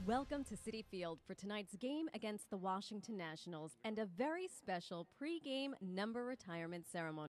Welcome to Citi Field for tonight's game against the Washington Nationals and a very special pre-game number retirement ceremony.